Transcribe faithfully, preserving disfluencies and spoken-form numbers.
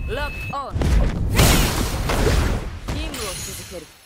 ロックオン。任務を続ける。